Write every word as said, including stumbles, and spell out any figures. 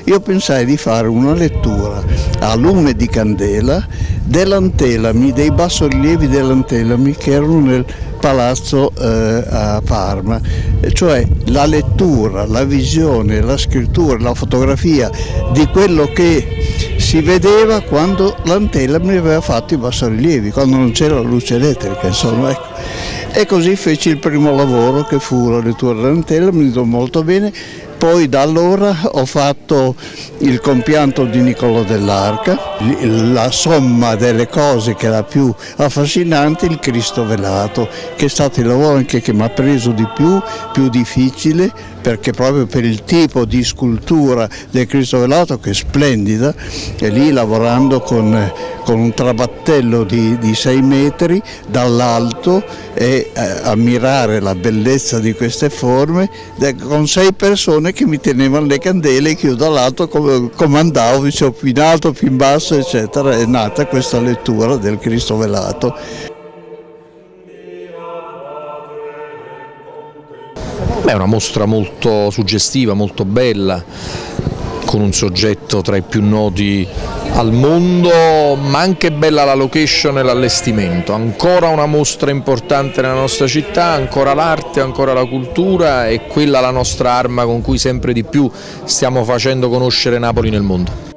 io pensai di fare una lettura a lume di candela dell'Antelami, dei bassorilievi dell'Antelami che erano nel palazzo eh, a Parma, e cioè la lettura, la visione, la scrittura, la fotografia di quello che si vedeva quando l'Antelami aveva fatto i bassorilievi, quando non c'era la luce elettrica, insomma, ecco. E così feci il primo lavoro, che fu la lettura dell'Antelami, mi andò molto bene. Poi da allora ho fatto il compianto di Niccolò dell'Arca, la somma delle cose che è la più affascinante, il Cristo velato, che è stato il lavoro anche che mi ha preso di più, più difficile, perché proprio per il tipo di scultura del Cristo velato, che è splendida, e lì lavorando con, con un trabattello di, di sei metri dall'alto e eh, ammirare la bellezza di queste forme, con sei persone che mi tenevano le candele, che io dall'alto comandavo, dicevo, più in alto, più in basso, eccetera. È nata questa lettura del Cristo velato. Beh, è una mostra molto suggestiva, molto bella, con un soggetto tra i più noti al mondo, ma anche bella la location e l'allestimento. Ancora una mostra importante nella nostra città, ancora l'arte, ancora la cultura, e quella la nostra arma con cui sempre di più stiamo facendo conoscere Napoli nel mondo.